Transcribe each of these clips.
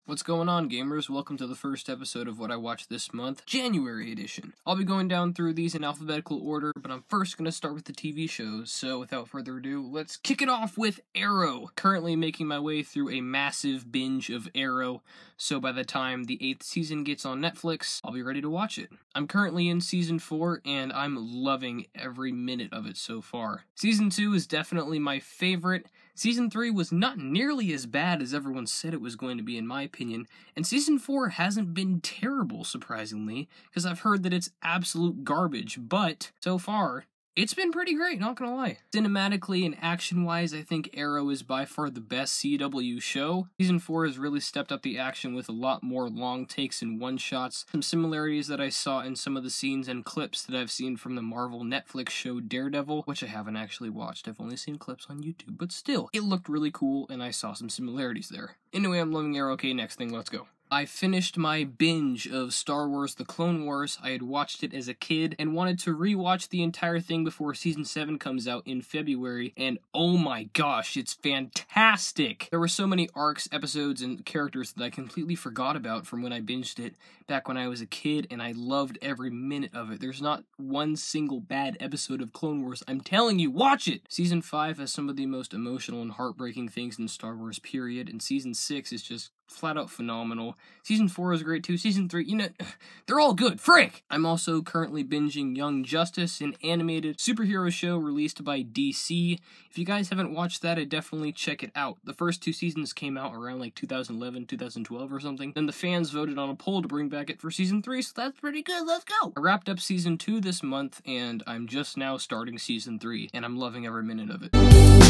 What's going on, gamers? Welcome to the first episode of what I watched this month, January edition. I'll be going down through these in alphabetical order, but I'm first going to start with the TV shows, so without further ado, let's kick it off with Arrow. Currently making my way through a massive binge of Arrow, so by the time the 8th season gets on Netflix, I'll be ready to watch it. I'm currently in Season 4, and I'm loving every minute of it so far. Season 2 is definitely my favorite. Season 3 was not nearly as bad as everyone said it was going to be, in my opinion, and Season 4 hasn't been terrible, surprisingly, because I've heard that it's absolute garbage, but so far, it's been pretty great, not gonna lie. Cinematically and action-wise, I think Arrow is by far the best CW show. Season 4 has really stepped up the action with a lot more long takes and one-shots. Some similarities that I saw in some of the scenes and clips that I've seen from the Marvel Netflix show Daredevil, which I haven't actually watched. I've only seen clips on YouTube, but still, it looked really cool, and I saw some similarities there. Anyway, I'm loving Arrow. Okay, next thing, let's go. I finished my binge of Star Wars The Clone Wars. I had watched it as a kid and wanted to rewatch the entire thing before Season 7 comes out in February, and oh my gosh, it's fantastic! There were so many arcs, episodes, and characters that I completely forgot about from when I binged it back when I was a kid, and I loved every minute of it. There's not one single bad episode of Clone Wars. I'm telling you, watch it! Season 5 has some of the most emotional and heartbreaking things in Star Wars, period, and Season 6 is just flat out phenomenal. Season 4 is great too. Season 3, you know, they're all good. Frick! I'm also currently binging Young Justice, an animated superhero show released by DC. If you guys haven't watched that, I'd definitely check it out. The first 2 seasons came out around like 2011, 2012 or something. Then the fans voted on a poll to bring back it for Season 3, so that's pretty good. Let's go! I wrapped up Season 2 this month, and I'm just now starting Season 3, and I'm loving every minute of it.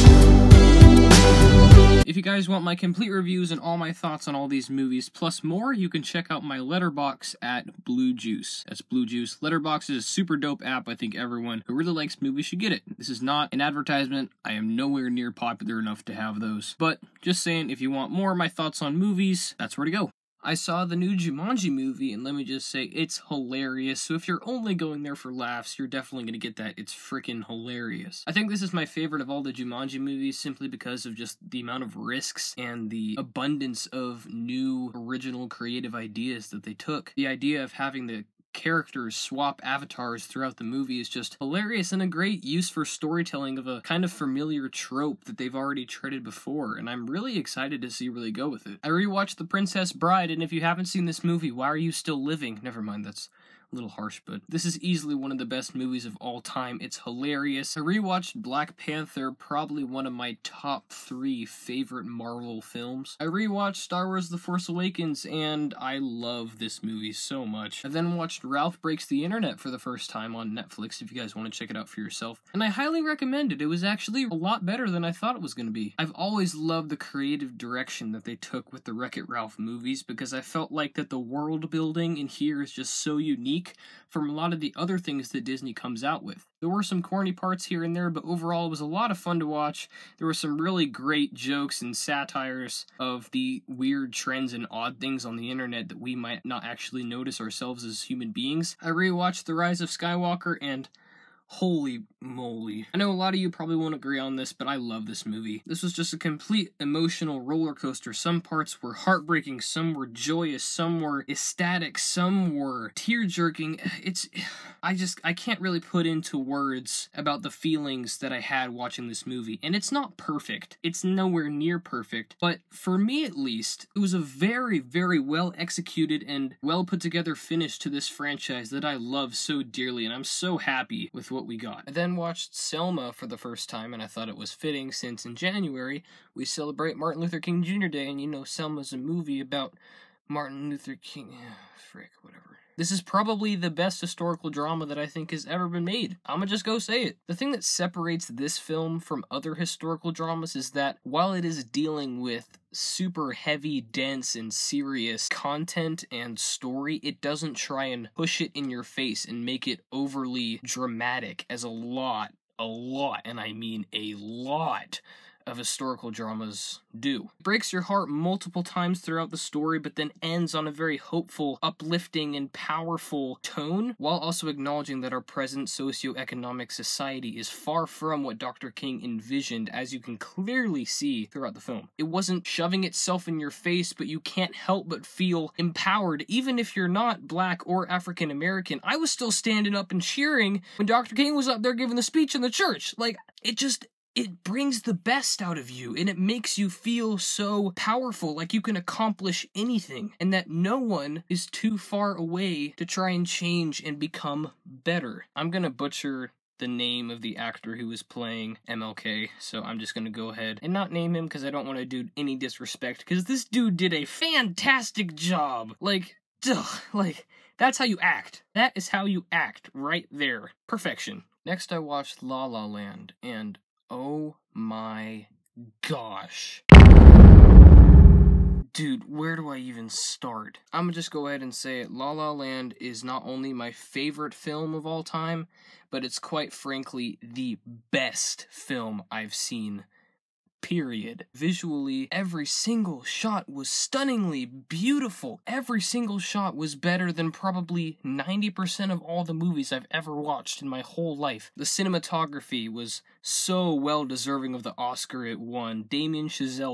If you guys want my complete reviews and all my thoughts on all these movies, plus more, you can check out my Letterboxd at Blue Juice. That's Blue Juice. Letterboxd is a super dope app. I think everyone who really likes movies should get it. This is not an advertisement. I am nowhere near popular enough to have those. But just saying, if you want more of my thoughts on movies, that's where to go. I saw the new Jumanji movie, and let me just say, it's hilarious, so if you're only going there for laughs, you're definitely gonna get that. It's freaking hilarious. I think this is my favorite of all the Jumanji movies, simply because of just the amount of risks and the abundance of new, original, creative ideas that they took. The idea of having the characters swap avatars throughout the movie is just hilarious and a great use for storytelling of a kind of familiar trope that they've already treaded before, and I'm really excited to see where they go with it. I rewatched The Princess Bride, and if you haven't seen this movie, why are you still living? Never mind, that's a little harsh, but this is easily one of the best movies of all time. It's hilarious. I rewatched Black Panther, probably one of my top 3 favorite Marvel films. I rewatched Star Wars The Force Awakens, and I love this movie so much. I then watched Ralph Breaks the Internet for the first time on Netflix, if you guys want to check it out for yourself. And I highly recommend it. It was actually a lot better than I thought it was going to be. I've always loved the creative direction that they took with the Wreck-It Ralph movies, because I felt like that the world building in here is just so unique from a lot of the other things that Disney comes out with. There were some corny parts here and there, but overall it was a lot of fun to watch. There were some really great jokes and satires of the weird trends and odd things on the internet that we might not actually notice ourselves as human beings. I rewatched The Rise of Skywalker, and holy moly. I know a lot of you probably won't agree on this, but I love this movie. This was just a complete emotional roller coaster. Some parts were heartbreaking, some were joyous, some were ecstatic, some were tear-jerking. I can't really put into words about the feelings that I had watching this movie. And it's not perfect. It's nowhere near perfect. But for me, at least, it was a very, very well executed and well put together finish to this franchise that I love so dearly, and I'm so happy with what we got. I then watched Selma for the first time, and I thought it was fitting since in January we celebrate Martin Luther King Jr. Day, and you know Selma's a movie about Martin Luther King. Frick, whatever. This is probably the best historical drama that I think has ever been made. I'ma just go say it. The thing that separates this film from other historical dramas is that while it is dealing with super heavy, dense, and serious content and story, it doesn't try and push it in your face and make it overly dramatic, as a lot, and I mean a lot of historical dramas do. It breaks your heart multiple times throughout the story, but then ends on a very hopeful, uplifting, and powerful tone, while also acknowledging that our present socioeconomic society is far from what Dr. King envisioned, as you can clearly see throughout the film. It wasn't shoving itself in your face, but you can't help but feel empowered, even if you're not Black or African American. I was still standing up and cheering when Dr. King was up there giving the speech in the church. Like, it brings the best out of you, and it makes you feel so powerful, like you can accomplish anything, and that no one is too far away to try and change and become better. I'm gonna butcher the name of the actor who was playing MLK, so I'm just gonna go ahead and not name him because I don't want to do any disrespect, because this dude did a fantastic job. Like, that's how you act. That is how you act, right there. Perfection. Next I watched La La Land, and oh my gosh. Dude, where do I even start? I'm gonna just go ahead and say it. La La Land is not only my favorite film of all time, but it's quite frankly the best film I've seen. Period. Visually, every single shot was stunningly beautiful. Every single shot was better than probably 90% of all the movies I've ever watched in my whole life. The cinematography was so well deserving of the Oscar it won. Damien Chazelle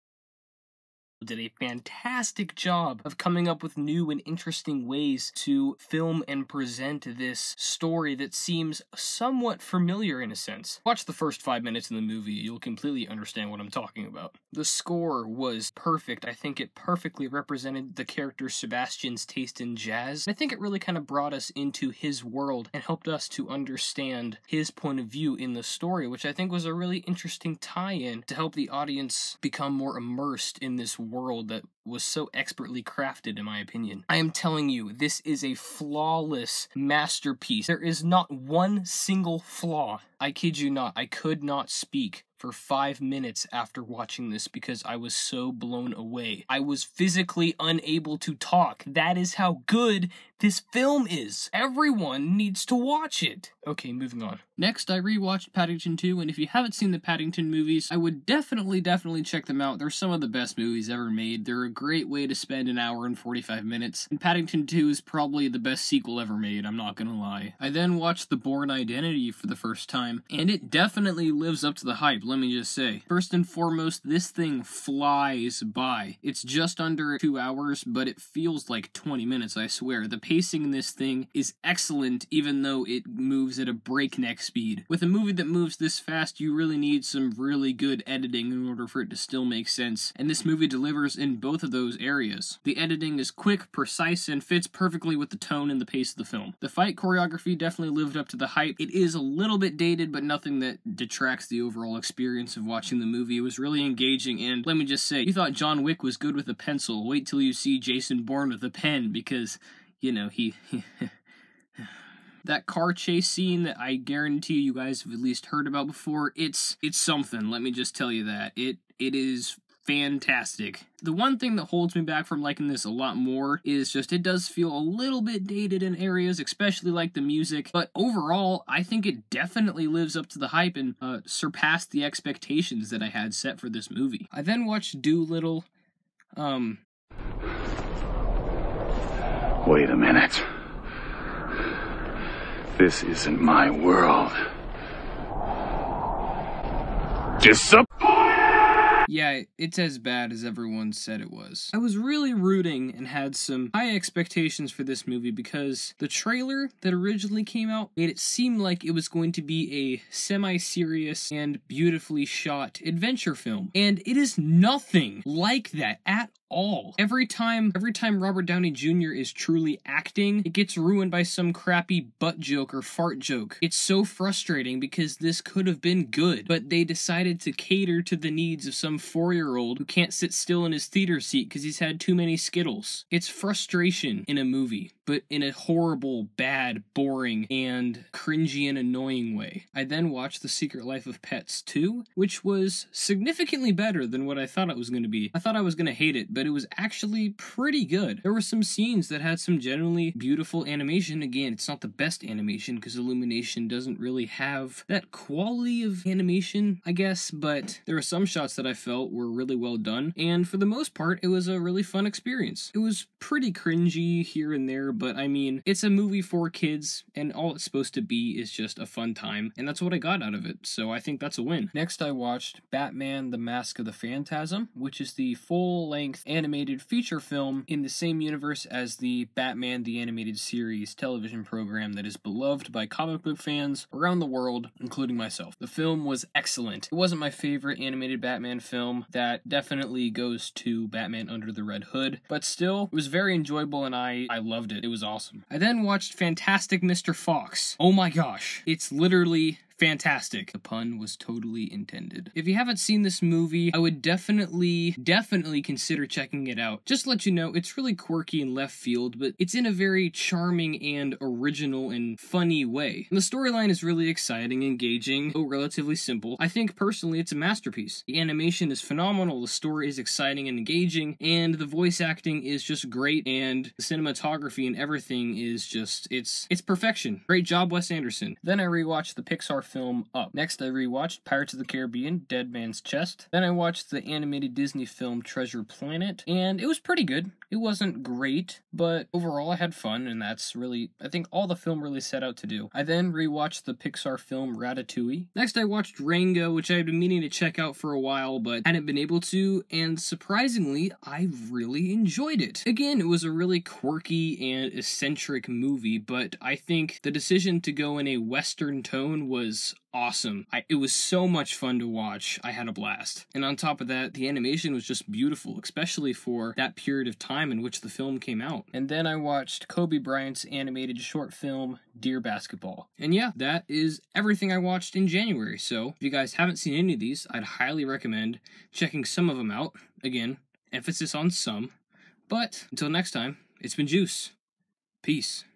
did a fantastic job of coming up with new and interesting ways to film and present this story that seems somewhat familiar in a sense. Watch the first 5 minutes in the movie, you'll completely understand what I'm talking about. The score was perfect. I think it perfectly represented the character Sebastian's taste in jazz. I think it really kind of brought us into his world and helped us to understand his point of view in the story, which I think was a really interesting tie-in to help the audience become more immersed in this world that was so expertly crafted, in my opinion. I am telling you, this is a flawless masterpiece. There is not one single flaw. I kid you not, I could not speak for 5 minutes after watching this because I was so blown away. I was physically unable to talk. That is how good this film is. Everyone needs to watch it. Okay, moving on. Next, I rewatched Paddington 2, and if you haven't seen the Paddington movies, I would definitely check them out. They're some of the best movies ever made. They're a great way to spend an hour and 45 minutes. And Paddington 2 is probably the best sequel ever made, I'm not gonna lie. I then watched The Bourne Identity for the first time, and it definitely lives up to the hype, let me just say. First and foremost, this thing flies by. It's just under 2 hours, but it feels like 20 minutes, I swear. The pacing in this thing is excellent, even though it moves at a breakneck speed. With a movie that moves this fast, you really need some really good editing in order for it to still make sense, and this movie delivers in both of those areas. The editing is quick, precise, and fits perfectly with the tone and the pace of the film. The fight choreography definitely lived up to the hype. It is a little bit dated, but nothing that detracts the overall experience of watching the movie. It was really engaging, and let me just say, you thought John Wick was good with a pencil. Wait till you see Jason Bourne with a pen, because, you know, he that car chase scene that I guarantee you guys have at least heard about before, it's something, let me just tell you that. It is fantastic. The one thing that holds me back from liking this a lot more is just it does feel a little bit dated in areas, especially like the music, but overall, I think it definitely lives up to the hype and surpassed the expectations that I had set for this movie. I then watched Dolittle. Wait a minute. This isn't my world. Yeah, it's as bad as everyone said it was. I was really rooting and had some high expectations for this movie because the trailer that originally came out made it seem like it was going to be a semi-serious and beautifully shot adventure film. And it is nothing like that at all. Every time Robert Downey Jr. is truly acting, it gets ruined by some crappy butt joke or fart joke. It's so frustrating because this could have been good, but they decided to cater to the needs of some 4-year-old who can't sit still in his theater seat because he's had too many Skittles. It's frustration in a movie, but in a horrible, bad, boring, and cringy and annoying way. I then watched The Secret Life of Pets 2, which was significantly better than what I thought it was going to be. I thought I was going to hate it, but it was actually pretty good. There were some scenes that had some generally beautiful animation. Again, it's not the best animation because Illumination doesn't really have that quality of animation, I guess, but there were some shots that I felt were really well done, and for the most part, it was a really fun experience. It was pretty cringy here and there, but I mean, it's a movie for kids, and all it's supposed to be is just a fun time, and that's what I got out of it, so I think that's a win. Next, I watched Batman: The Mask of the Phantasm, which is the full-length animated feature film in the same universe as the Batman the Animated Series television program that is beloved by comic book fans around the world, including myself. The film was excellent. It wasn't my favorite animated Batman film. That definitely goes to Batman Under the Red Hood, but still, it was very enjoyable and I loved it. It was awesome. I then watched Fantastic Mr. Fox. Oh my gosh. It's literally fantastic. The pun was totally intended. If you haven't seen this movie, I would definitely consider checking it out. Just to let you know, it's really quirky and left field, but it's in a very charming and original and funny way. And the storyline is really exciting, engaging, though relatively simple. I think personally it's a masterpiece. The animation is phenomenal, the story is exciting and engaging, and the voice acting is just great, and the cinematography and everything is just, it's perfection. Great job, Wes Anderson. Then I rewatched the Pixar film Up. Next, I rewatched Pirates of the Caribbean: Dead Man's Chest. Then I watched the animated Disney film Treasure Planet, and it was pretty good. It wasn't great, but overall I had fun, and that's really, I think, all the film really set out to do. I then rewatched the Pixar film Ratatouille. Next, I watched Rango, which I had been meaning to check out for a while, but hadn't been able to, and surprisingly, I really enjoyed it. Again, it was a really quirky and eccentric movie, but I think the decision to go in a Western tone was awesome. It was so much fun to watch. I had a blast. And on top of that, the animation was just beautiful, especially for that period of time in which the film came out. And then I watched Kobe Bryant's animated short film, Dear Basketball. And yeah, that is everything I watched in January. So if you guys haven't seen any of these, I'd highly recommend checking some of them out. Again, emphasis on some. But until next time, it's been Juice. Peace.